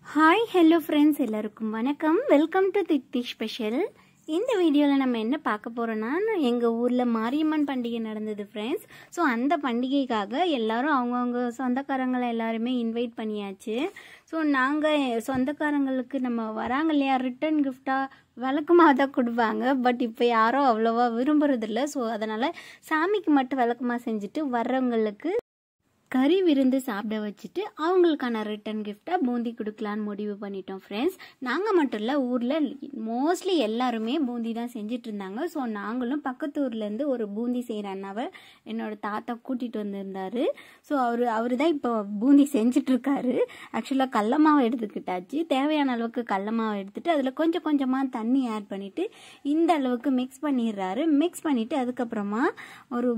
Hi hello friends, எல்லாருக்கும் வணக்கம். Welcome to Thithi special. இந்த வீடியோவில் நம்ம என்ன பார்க்க போகிறோன்னா, எங்கள் ஊரில் மாரியம்மன் பண்டிகை நடந்தது ஃப்ரெண்ட்ஸ். ஸோ அந்த பண்டிகைக்காக எல்லாரும் அவங்கவுங்க சொந்தக்காரங்களை எல்லாருமே இன்வைட் பண்ணியாச்சு. ஸோ நாங்கள் சொந்தக்காரங்களுக்கு நம்ம வராங்க இல்லையா, ரிட்டன் கிஃப்டாக விளக்குமாக தான் கொடுப்பாங்க. பட் இப்போ யாரும் அவ்வளோவா விரும்புறதில்ல. ஸோ அதனால் சாமிக்கு மட்டும் விளக்குமாக செஞ்சுட்டு வர்றவங்களுக்கு கறி விருந்து சாப்பிட வச்சுட்டு அவங்களுக்கான ரிட்டன் கிஃப்டாக பூந்தி கொடுக்கலான்னு முடிவு பண்ணிட்டோம் ஃப்ரெண்ட்ஸ். நாங்கள் மட்டும் இல்லை, ஊரில் மோஸ்ட்லி எல்லாருமே பூந்தி தான் செஞ்சுட்டு இருந்தாங்க. ஸோ நாங்களும் பக்கத்து ஊர்லேருந்து ஒரு பூந்தி செய்கிற அண்ணாவை என்னோட தாத்தா கூட்டிகிட்டு வந்திருந்தாரு. ஸோ அவர் தான் இப்போ பூந்தி செஞ்சிட்ருக்காரு. ஆக்சுவலாக கடல மாவு எடுத்துக்கிட்டாச்சு. தேவையான அளவுக்கு கடல மாவு எடுத்துகிட்டு அதில் கொஞ்சம் கொஞ்சமாக தண்ணி ஆட் பண்ணிவிட்டு இந்த அளவுக்கு மிக்ஸ் பண்ணிடுறாரு. மிக்ஸ் பண்ணிவிட்டு அதுக்கப்புறமா ஒரு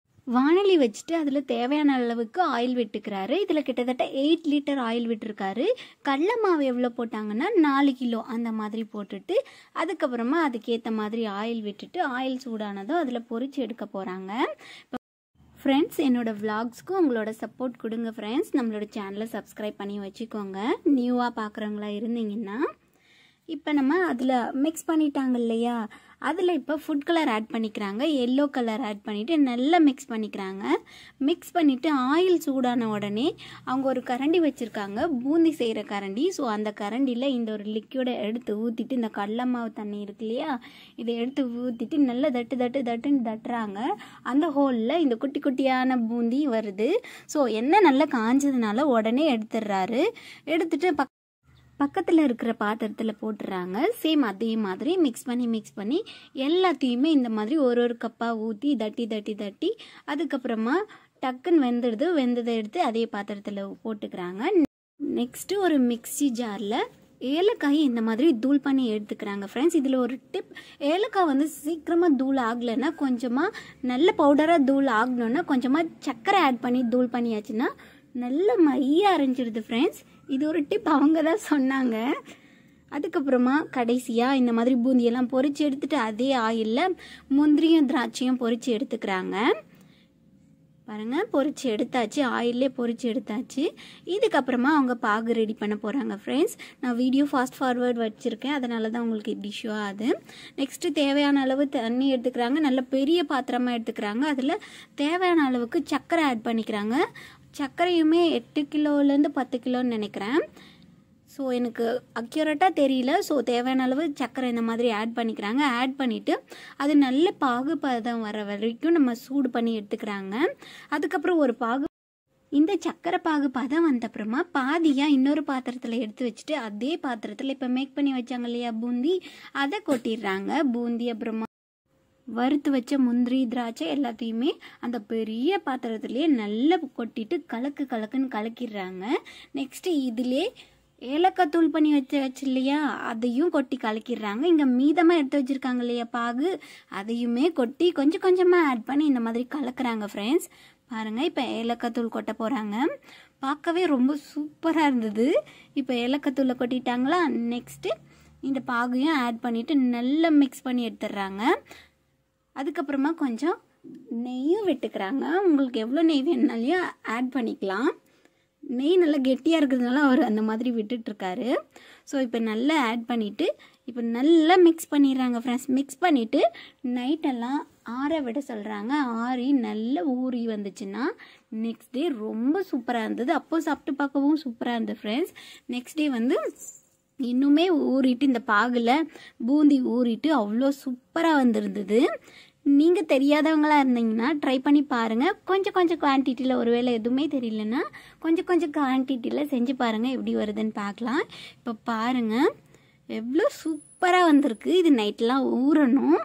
வானலி வச்சுட்டு அதில் தேவையான அளவுக்கு ஆயில் விட்டுக்கிறாரு. இதில் கிட்டத்தட்ட 8 லிட்டர் ஆயில் விட்டுருக்காரு. கடல மாவு எவ்வளோ போட்டாங்கன்னா 4 கிலோ அந்த மாதிரி போட்டுட்டு அதுக்கப்புறமா அதுக்கேற்ற மாதிரி ஆயில் விட்டுட்டு ஆயில் சூடானதும் அதில் பொரிச்சு எடுக்க போகிறாங்க. ஃப்ரெண்ட்ஸ், என்னோட விளாக்ஸ்க்கு உங்களோட சப்போர்ட் கொடுங்க ஃப்ரெண்ட்ஸ். நம்மளோட சேனலை சப்ஸ்கிரைப் பண்ணி வச்சுக்கோங்க. நியூவாக பார்க்குறவங்களா இருந்தீங்கன்னா. இப்போ நம்ம அதில் மிக்ஸ் பண்ணிட்டாங்க இல்லையா, அதில் இப்போ ஃபுட் கலர் ஆட் பண்ணிக்கிறாங்க. எல்லோ கலர் ஆட் பண்ணிவிட்டு நல்லா மிக்ஸ் பண்ணிக்கிறாங்க. மிக்ஸ் பண்ணிவிட்டு ஆயில் சூடான உடனே அவங்க ஒரு கரண்டி வச்சுருக்காங்க, பூந்தி செய்கிற கரண்டி. ஸோ அந்த கரண்டியில் இந்த ஒரு லிக்யூடை எடுத்து ஊற்றிட்டு, இந்த கடல மாவு தண்ணி இருக்கு இல்லையா, இதை எடுத்து ஊற்றிட்டு நல்லா தட்டுன்னு தட்டுறாங்க. அந்த ஹோலில் இந்த குட்டி குட்டியான பூந்தி வருது. ஸோ எண்ணெய் நல்லா காஞ்சதுனால உடனே எடுத்துடுறாரு. எடுத்துட்டு பக்கத்தில் இருக்கிற பாத்திரத்தில் போட்டுறாங்க. சேம் அதே மாதிரி மிக்ஸ் பண்ணி எல்லாத்தையுமே இந்த மாதிரி ஒரு கப்பாக ஊற்றி தட்டி அதுக்கப்புறமா டக்குன்னு வெந்ததை எடுத்து அதே பாத்திரத்தில் போட்டுக்கிறாங்க. நெக்ஸ்ட்டு ஒரு மிக்ஸி ஜாரில் ஏலக்காய் இந்த மாதிரி தூள் பண்ணி எடுத்துக்கிறாங்க ஃப்ரெண்ட்ஸ். இதில் ஒரு டிப், ஏலக்காய் வந்து சீக்கிரமாக தூள் ஆகலைன்னா, கொஞ்சமாக நல்ல பவுடராக தூள் ஆகணுன்னா கொஞ்சமாக சர்க்கரை ஆட் பண்ணி தூள் பண்ணியாச்சுன்னா நல்ல மைய அரைஞ்சிடுது ஃப்ரெண்ட்ஸ். இது ஒரு டிப் அவங்க தான் சொன்னாங்க. அதுக்கப்புறமா கடைசியாக இந்த மாதிரி பூந்தியெல்லாம் பொரிச்சு எடுத்துட்டு அதே ஆயிலில் முந்திரியும் திராட்சையும் பொரிச்சு எடுத்துக்கிறாங்க. பாருங்கள், பொரிச்சு எடுத்தாச்சு, ஆயிலே பொரிச்சு எடுத்தாச்சு. இதுக்கப்புறமா அவங்க பாகு ரெடி பண்ண போகிறாங்க ஃப்ரெண்ட்ஸ். நான் வீடியோ ஃபாஸ்ட் ஃபார்வர்ட் வச்சுருக்கேன், அதனால தான் உங்களுக்கு இப்படி ஷோ ஆகுது. நெக்ஸ்ட்டு தேவையான அளவு தண்ணி எடுத்துக்கிறாங்க. நல்ல பெரிய பாத்திரமாக எடுத்துக்கிறாங்க. அதில் தேவையான அளவுக்கு சர்க்கரை ஆட் பண்ணிக்கிறாங்க. சர்க்கரையுமே 8 கிலோலேருந்து 10 கிலோன்னு நினைக்கிறேன். ஸோ எனக்கு அக்யூரேட்டாக தெரியல. ஸோ தேவையான அளவு சர்க்கரை இந்த மாதிரி ஆட் பண்ணிக்கிறாங்க. ஆட் பண்ணிவிட்டு அது நல்ல பாகுபதம் வர வரைக்கும் நம்ம சூடு பண்ணி எடுத்துக்கிறாங்க. அதுக்கப்புறம் இந்த சர்க்கரை பாகு பதம் வந்தப்புறமா பாதியாக இன்னொரு பாத்திரத்தில் எடுத்து வச்சுட்டு அதே பாத்திரத்தில் இப்போ மேக் பண்ணி வச்சாங்க இல்லையா பூந்தி, அதை கொட்டிடுறாங்க. பூந்தி அப்புறமா வறுத்து வச்ச முந்திரி திராட்சை எல்லாத்தையுமே அந்த பெரிய பாத்திரத்துலேயே நல்லா கொட்டிட்டு கலக்குன்னு கலக்கிடுறாங்க. நெக்ஸ்ட்டு இதிலே ஏலக்காய் தூள் பண்ணி வச்சு இல்லையா, அதையும் கொட்டி கலக்கிடுறாங்க. இங்கே மீதமாக எடுத்து வச்சுருக்காங்க இல்லையா பாகு, அதையுமே கொட்டி கொஞ்சம் கொஞ்சமாக ஆட் பண்ணி இந்த மாதிரி கலக்குறாங்க ஃப்ரெண்ட்ஸ். பாருங்கள், இப்போ ஏலக்காய் தூள் கொட்ட போகிறாங்க. பார்க்கவே ரொம்ப சூப்பராக இருந்தது. இப்போ ஏலக்காய் தூளை கொட்டிட்டாங்களா, நெக்ஸ்ட்டு இந்த பாகையும் ஆட் பண்ணிவிட்டு நல்லா மிக்ஸ் பண்ணி எடுத்துடுறாங்க. அதுக்கப்புறமா கொஞ்சம் நெய்யும் விட்டுக்கிறாங்க. உங்களுக்கு எவ்வளோ நெய் வேணுனாலையும் ஆட் பண்ணிக்கலாம். நெய் நல்லா கெட்டியாக இருக்கிறதுனால அவர் அந்த மாதிரி விட்டுட்ருக்காரு. ஸோ இப்போ நல்லா ஆட் பண்ணிவிட்டு இப்போ நல்லா மிக்ஸ் பண்ணிடுறாங்க ஃப்ரெண்ட்ஸ். மிக்ஸ் பண்ணிவிட்டு நைட்டெல்லாம் ஆற விட சொல்கிறாங்க. ஆறி நல்லா ஊறி வந்துச்சுன்னா நெக்ஸ்ட் டே ரொம்ப சூப்பராக இருந்தது. அப்போது சாப்பிட்டு பார்க்கவும் சூப்பராக இருந்தது ஃப்ரெண்ட்ஸ். நெக்ஸ்ட் டே வந்து இன்னுமே ஊறிட்டு இந்த பாகில் பூந்தி ஊறிட்டு அவ்வளோ சூப்பராக வந்துருந்தது. நீங்கள் தெரியாதவங்களாக இருந்தீங்கன்னா ட்ரை பண்ணி பாருங்கள். கொஞ்சம் குவான்டிட்டியில், ஒருவேளை எதுவுமே தெரியலன்னா கொஞ்சம் குவான்டிட்டியில் செஞ்சு பாருங்கள், எப்படி வருதுன்னு பார்க்கலாம். இப்போ பாருங்கள் எவ்வளோ சூப்பராக வந்திருக்கு. இது நைட்லாம் ஊறணும்.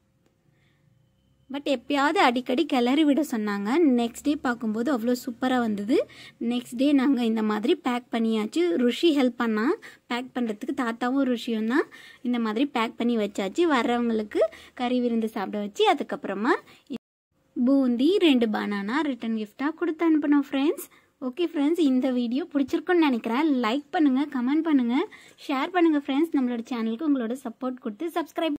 பட் எப்பயாவது அடிக்கடி கிளறி விட சொன்னாங்க. நெக்ஸ்ட் டே பார்க்கும்போது அவ்வளோ சூப்பராக வந்தது. நெக்ஸ்ட் டே நாங்கள் இந்த மாதிரி பேக் பண்ணியாச்சு. ருஷி ஹெல்ப் பண்ணால் பேக் பண்ணுறதுக்கு, தாத்தாவும் ருஷியும் தான் இந்த மாதிரி பேக் பண்ணி வச்சாச்சு. வர்றவங்களுக்கு கறி விருந்து சாப்பிட வச்சு அதுக்கப்புறமா பூந்தி 2 பனானா ரிட்டன் கிஃப்டாக கொடுத்து அனுப்பினோம் ஃப்ரெண்ட்ஸ். ஓகே ஃப்ரெண்ட்ஸ், இந்த வீடியோ பிடிச்சிருக்குன்னு நினைக்கிறேன். லைக் பண்ணுங்கள், கமெண்ட் பண்ணுங்கள், ஷேர் பண்ணுங்கள் ஃப்ரெண்ட்ஸ். நம்மளோட சேனலுக்கு உங்களோட சப்போர்ட் கொடுத்து சப்ஸ்கிரைப்